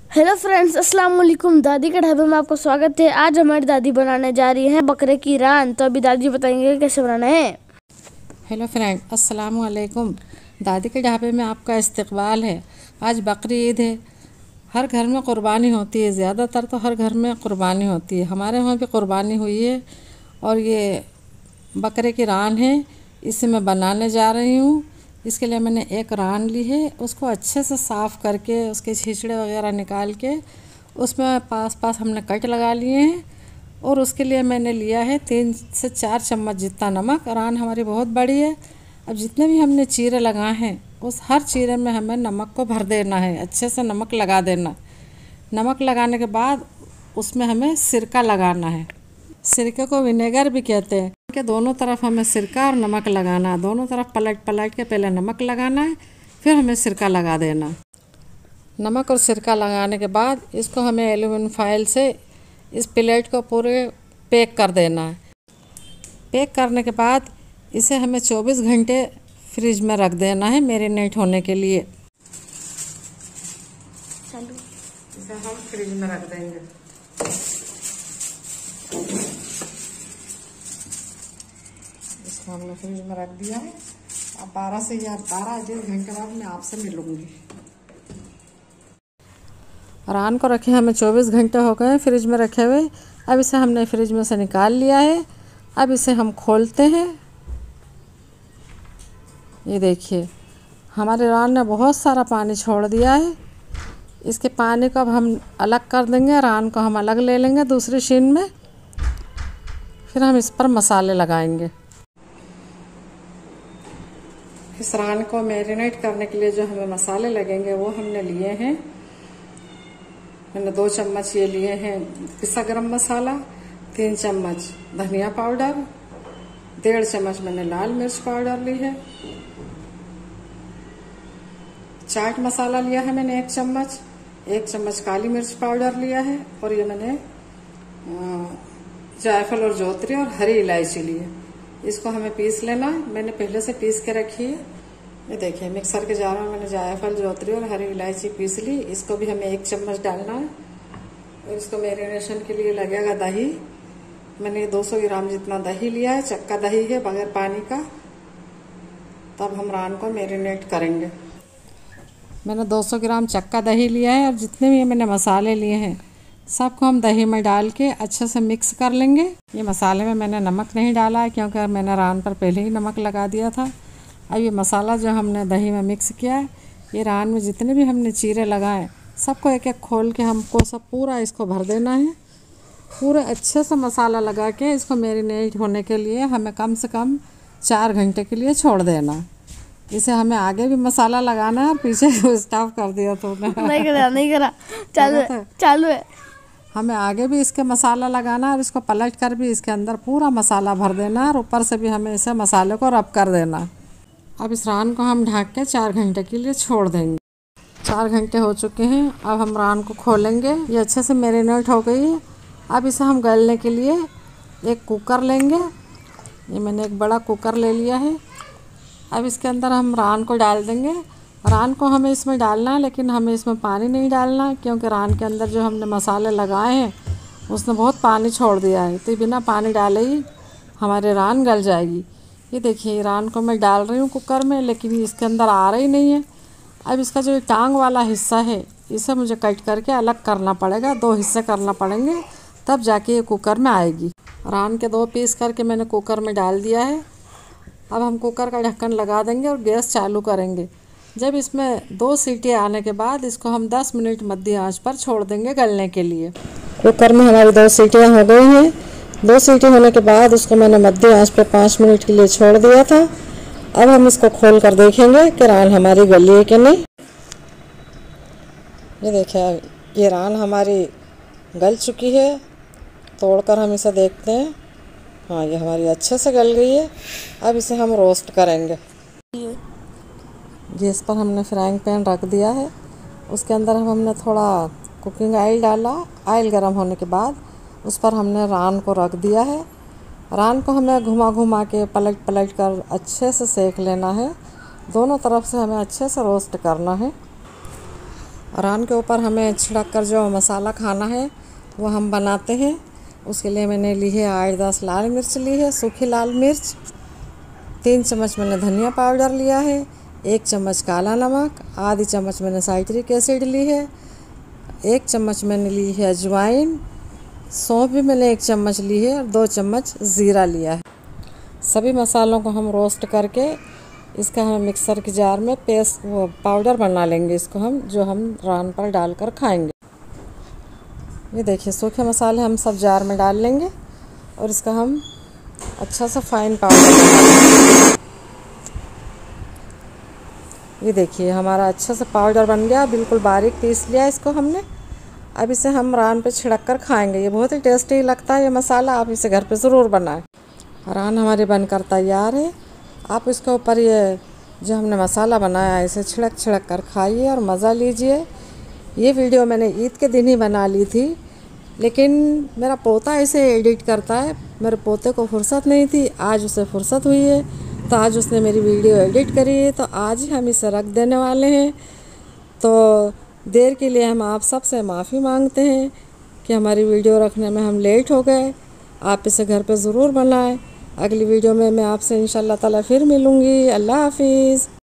Hello friends, अस्सलाम वालेकुम। दादी के ढाबे में आपका स्वागत है। आज हमारी दादी बनाने जा रही है बकरे की रान। तो अभी दादी बताएंगे कैसे बनाना है। हेलो फ्रेंड, अस्सलाम वालेकुम। दादी के ढाबे में आपका इस्तकबाल है। आज बकरी ईद है। हर घर में क़ुरबानी होती है, ज़्यादातर तो हर घर में क़ुरबानी होती है। हमारे वहाँ भी क़ुरबानी हुई है और ये बकरे की रान है, इसे मैं बनाने जा रही हूँ। इसके लिए मैंने एक रान ली है, उसको अच्छे से साफ़ करके उसके छिछड़े वगैरह निकाल के उसमें पास हमने कट लगा लिए हैं। और उसके लिए मैंने लिया है 3 से 4 चम्मच जितना नमक। रान हमारी बहुत बड़ी है। अब जितने भी हमने चीरे लगाए हैं उस हर चीरे में हमें नमक को भर देना है, अच्छे से नमक लगा देना। नमक लगाने के बाद उसमें हमें सिरका लगाना है। सिरके को विनेगर भी कहते हैं। के दोनों तरफ हमें सिरका और नमक लगाना है। दोनों तरफ पलट के पहले नमक लगाना है, फिर हमें सिरका लगा देना। नमक और सिरका लगाने के बाद इसको हमें एल्यूमिनियम फॉइल से इस प्लेट को पूरे पैक कर देना है। पैक करने के बाद इसे हमें 24 घंटे फ्रिज में रख देना है मैरिनेट होने के लिए। इसे हम फ्रिज में रख देंगे। इसको हमने फ्रिज में रख दिया है। अब 12 से या 12 घंटे बाद मैं आपसे मिलूंगी। रान को रखे हमें 24 घंटे हो गए फ्रिज में रखे हुए। अब इसे हमने फ्रिज में से निकाल लिया है। अब इसे हम खोलते हैं। ये देखिए, हमारे रान ने बहुत सारा पानी छोड़ दिया है। इसके पानी को अब हम अलग कर देंगे। रान को हम अलग ले लेंगे दूसरी शीन में। फिर हम इस पर मसाले लगाएंगे। इस रान को मैरिनेट करने के लिए जो हमें मसाले लगेंगे वो हमने लिए हैं। मैंने 2 चम्मच ये लिए हैं पिसा गरम मसाला, 3 चम्मच धनिया पाउडर, 1.5 चम्मच मैंने लाल मिर्च पाउडर ली है, चाट मसाला लिया है मैंने 1 चम्मच, 1 चम्मच काली मिर्च पाउडर लिया है और ये मैंने जायफल और जोत्री और हरी इलायची ली है। इसको हमें पीस लेना। मैंने पहले से पीस के रखी है। ये देखिए, मिक्सर के जार में मैंने जायफल, जोत्री और हरी इलायची पीस ली। इसको भी हमें 1 चम्मच डालना है। और इसको मैरिनेशन के लिए लगेगा दही। मैंने 200 ग्राम जितना दही लिया है, चक्का दही है बगैर पानी का। तब हम रान को मैरिनेट करेंगे। मैंने 200 ग्राम चक्का दही लिया है और जितने भी मैंने मसाले लिए हैं सबको हम दही में डाल के अच्छे से मिक्स कर लेंगे। ये मसाले में मैंने नमक नहीं डाला है क्योंकि मैंने रान पर पहले ही नमक लगा दिया था। अब ये मसाला जो हमने दही में मिक्स किया है, ये रान में जितने भी हमने चीरे लगाए सबको एक एक खोल के हमको सब पूरा इसको भर देना है। पूरे अच्छे से मसाला लगा के इसको मैरिनेट होने के लिए हमें कम से कम 4 घंटे के लिए छोड़ देना है। इसे हमें आगे भी मसाला लगाना है और पीछे स्टॉप कर दिया तुमने। नहीं करा चालू है। हमें आगे भी इसके मसाला लगाना और इसको पलट कर भी इसके अंदर पूरा मसाला भर देना और ऊपर से भी हमें इसे मसाले को रब कर देना। अब इस रान को हम ढक के 4 घंटे के लिए छोड़ देंगे। 4 घंटे हो चुके हैं। अब हम रान को खोलेंगे। ये अच्छे से मैरिनेट हो गई है। अब इसे हम गलने के लिए एक कुकर लेंगे। ये मैंने एक बड़ा कुकर ले लिया है। अब इसके अंदर हम रान को डाल देंगे। रान को हमें इसमें डालना है, लेकिन हमें इसमें पानी नहीं डालना है क्योंकि रान के अंदर जो हमने मसाले लगाए हैं उसने बहुत पानी छोड़ दिया है। तो बिना पानी डाले ही हमारे रान गल जाएगी। ये देखिए, रान को मैं डाल रही हूँ कुकर में, लेकिन इसके अंदर आ रही नहीं है। अब इसका जो टांग वाला हिस्सा है इसे मुझे कट करके अलग करना पड़ेगा। 2 हिस्से करना पड़ेंगे, तब जाके ये कुकर में आएगी। रान के 2 पीस करके मैंने कुकर में डाल दिया है। अब हम कुकर का ढक्कन लगा देंगे और गैस चालू करेंगे। जब इसमें 2 सीटी आने के बाद इसको हम 10 मिनट मध्य आंच पर छोड़ देंगे गलने के लिए। कुकर में हमारी 2 सीटियाँ हो गई हैं। 2 सीटी होने के बाद उसको मैंने मध्य आंच पर 5 मिनट के लिए छोड़ दिया था। अब हम इसको खोल कर देखेंगे कि रान हमारी गली है कि नहीं। ये देखिए, ये रान हमारी गल चुकी है। तोड़कर हम इसे देखते हैं। हाँ, ये हमारी अच्छे से गल गई है। अब इसे हम रोस्ट करेंगे। गैस पर हमने फ्राइंग पैन रख दिया है। उसके अंदर हमने थोड़ा कुकिंग ऑयल डाला। ऑयल गर्म होने के बाद उस पर हमने रान को रख दिया है। रान को हमें घुमा के पलट कर अच्छे से सेक लेना है। दोनों तरफ से हमें अच्छे से रोस्ट करना है। रान के ऊपर हमें छिड़क कर जो मसाला खाना है वो हम बनाते हैं। उसके लिए मैंने ली है 8-10 लाल मिर्च ली है, सूखी लाल मिर्च। 3 चम्मच मैंने धनिया पाउडर लिया है, 1 चम्मच काला नमक, आधी चम्मच मैंने साइट्रिक एसिड ली है, 1 चम्मच मैंने ली है अजवाइन, सौंफ भी मैंने 1 चम्मच ली है और 2 चम्मच ज़ीरा लिया है। सभी मसालों को हम रोस्ट करके इसका हम मिक्सर के जार में पेस्ट वो पाउडर बना लेंगे। इसको हम जो हम रान पर डालकर खाएंगे। ये देखिए सूखे मसाले हम सब जार में डाल लेंगे और इसका हम अच्छा सा फाइन पाउडर बना लेंगे। ये देखिए हमारा अच्छा सा पाउडर बन गया, बिल्कुल बारीक पीस लिया इसको हमने। अब इसे हम रान पे छिड़क कर खाएंगे। ये बहुत ही टेस्टी लगता है ये मसाला, आप इसे घर पे ज़रूर बनाएं। रान हमारी बनकर तैयार है। आप इसके ऊपर ये जो हमने मसाला बनाया है इसे छिड़क छिड़क कर खाइए और मज़ा लीजिए। ये वीडियो मैंने ईद के दिन ही बना ली थी, लेकिन मेरा पोता इसे एडिट करता है। मेरे पोते को फुर्सत नहीं थी, आज उसे फुर्सत हुई है तो आज उसने मेरी वीडियो एडिट करी है, तो आज ही हम इसे रख देने वाले हैं। तो देर के लिए हम आप सब से माफ़ी मांगते हैं कि हमारी वीडियो रखने में हम लेट हो गए। आप इसे घर पे ज़रूर बनाएं। अगली वीडियो में मैं आपसे इंशाल्लाह ताला फिर मिलूँगी। अल्लाह हाफिज़।